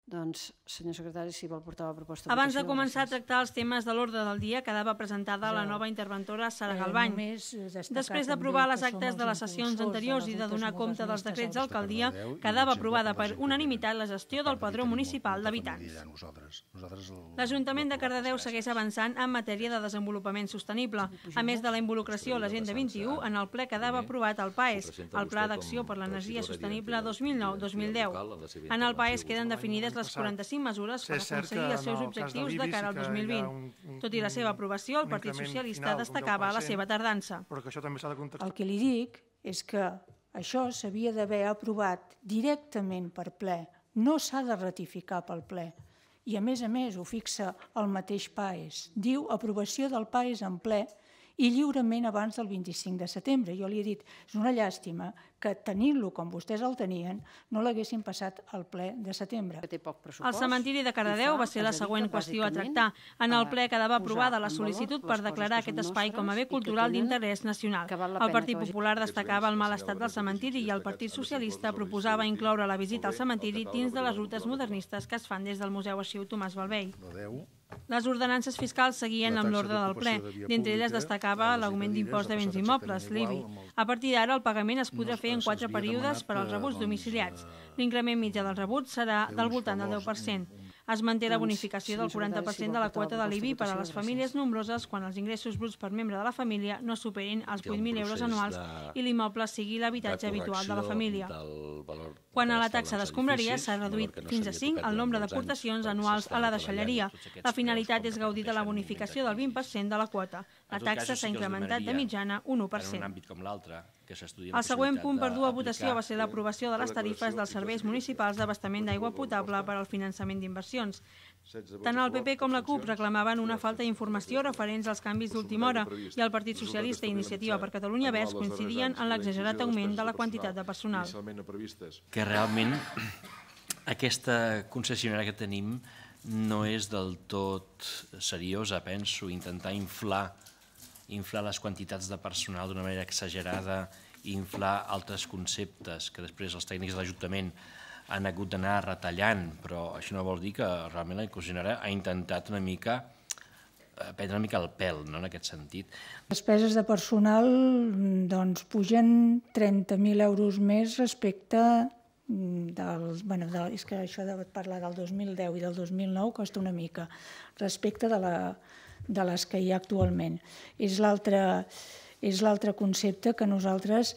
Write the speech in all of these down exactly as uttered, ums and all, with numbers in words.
Doncs, senyor secretari, si vol portar la proposta... Abans de començar a tractar els temes de l'ordre del dia, quedava presentada la nova interventora Sara Galvany. Després d'aprovar les actes de les sessions anteriors i de donar compte dels decrets d'alcaldia, quedava aprovada per unanimitat la gestió del padró municipal d'habitants. L'Ajuntament de Cardedeu segueix avançant en matèria de desenvolupament sostenible. A més de la involucració a l'Agenda vint-i-u, en el ple quedava aprovat el PAES, el Pla d'Acció per l'Energia Sostenible dos mil nou dos mil deu. En el PAES queden definides les quaranta-cinc mesures per aconseguir els seus objectius de cara al dos mil vint. Tot i la seva aprovació, el Partit Socialista destacava la seva tardança. El que li dic és que això s'havia d'haver aprovat directament per ple, no s'ha de ratificar pel ple. I a més a més ho fixa el mateix PAES. Diu aprovació del PAES en ple i lliurement abans del vint-i-cinc de setembre. Jo li he dit, és una llàstima que tenint-lo com vostès el tenien, no l'haguessin passat al ple de setembre. El cementiri de Cardedeu va ser la següent qüestió a tractar. En el ple quedava aprovada la sol·licitud per declarar aquest espai com a bé cultural d'interès nacional. El Partit Popular destacava el mal estat del cementiri i el Partit Socialista proposava incloure la visita al cementiri dins de les rutes modernistes que es fan des del Museu Arxiu Tomàs Balvei. Les ordenances fiscals seguien amb l'ordre del ple. D'entre elles destacava l'augment d'impost de béns immobles, l'I B I. A partir d'ara, el pagament es podrà fer en quatre períodes per als rebuts domiciliats. L'increment mitjà del rebut serà del voltant del deu per cent. Es manté la bonificació del quaranta per cent de la quota de l'I B I per a les famílies nombroses quan els ingressos bruts per membre de la família no superin els vuit mil euros anuals i l'immoble sigui l'habitatge habitual de la família. Quant a la taxa d'escombraria, s'ha reduït fins a cinc el nombre d'aportacions anuals a la deixalleria. La finalitat és gaudir de la bonificació del vint per cent de la quota. La taxa s'ha incrementat de mitjana un u per cent. El següent punt per dur a votació va ser l'aprovació de les tarifes dels serveis municipals d'abastament d'aigua potable per al finançament d'inversions. Tant el P P com la CUP reclamaven una falta d'informació referents als canvis d'última hora i el Partit Socialista i Iniciativa per Catalunya Verds coincidien en l'exagerat augment de la quantitat de personal. Que realment aquesta concessionària que tenim no és del tot seriosa, penso, intentar inflar inflar les quantitats de personal d'una manera exagerada i inflar altres conceptes que després els tècnics de l'Ajuntament han hagut d'anar retallant, però això no vol dir que realment la concessionària ha intentat una mica prendre una mica el pèl, no, en aquest sentit. Les despeses de personal doncs, pugen trenta mil euros més respecte del... Bueno, és que això de parlar del dos mil deu i del dos mil nou costa una mica, respecte de la de les que hi ha actualment. És l'altre concepte que a nosaltres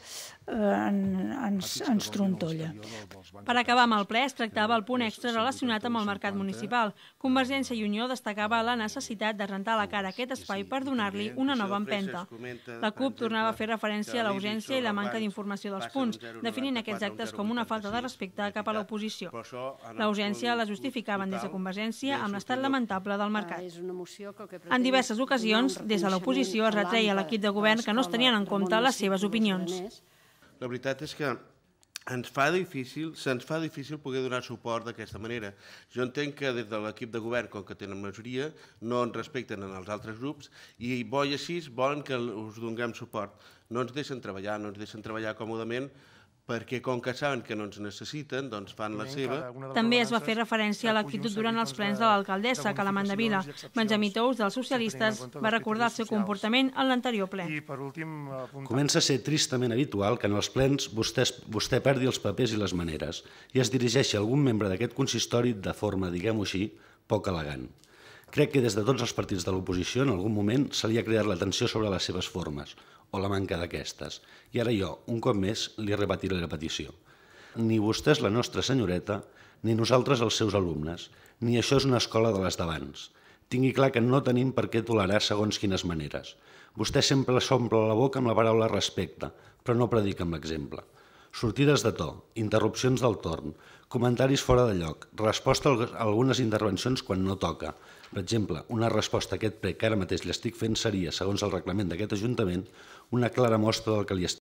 ens trontolla. Per acabar amb el ple, es tractava el punt extra relacionat amb el mercat municipal. Convergència i Unió destacava la necessitat de rentar la cara a aquest espai per donar-li una nova empenta. La CUP tornava a fer referència a la urgència i la manca d'informació dels punts, definint aquests actes com una falta de respecte cap a l'oposició. La urgència la justificaven des de Convergència amb l'estat lamentable del mercat. En diverses ocasions, des de l'oposició es retreia a l'equip de govern que no es tenien en compte les seves opinions. La veritat és que ens fa difícil, se'ns fa difícil poder donar suport d'aquesta manera. Jo entenc que des de l'equip de govern, com que tenen majoria, no ens respecten en els altres grups i bo i així volen que us donem suport. No ens deixen treballar, no ens deixen treballar còmodament, perquè com que saben que no ens necessiten, doncs fan la seva. També es va fer referència a l'actitud durant els plens de l'alcaldessa, que la Mandavila. Benjamí Tous, dels socialistes, va recordar el seu comportament en l'anterior ple. Comença a ser tristament habitual que en els plens vostè perdi els papers i les maneres i es dirigeixi a algun membre d'aquest consistori de forma, diguem-ho així, poc elegant. Crec que des de tots els partits de l'oposició en algun moment se li ha cridat l'atenció sobre les seves formes o la manca d'aquestes. I ara jo, un cop més, li repetiré la petició. Ni vostè és la nostra senyoreta, ni nosaltres els seus alumnes, ni això és una escola de les d'abans. Tingui clar que no tenim per què tolerar segons quines maneres. Vostè sempre s'omple la boca amb la paraula respecte, però no predica amb l'exemple. Sortides de to, interrupcions del torn, comentaris fora de lloc, resposta a algunes intervencions quan no toca. Per exemple, una resposta a aquest prec que ara mateix li estic fent seria, segons el reglament d'aquest Ajuntament, una clara mostra del que li estic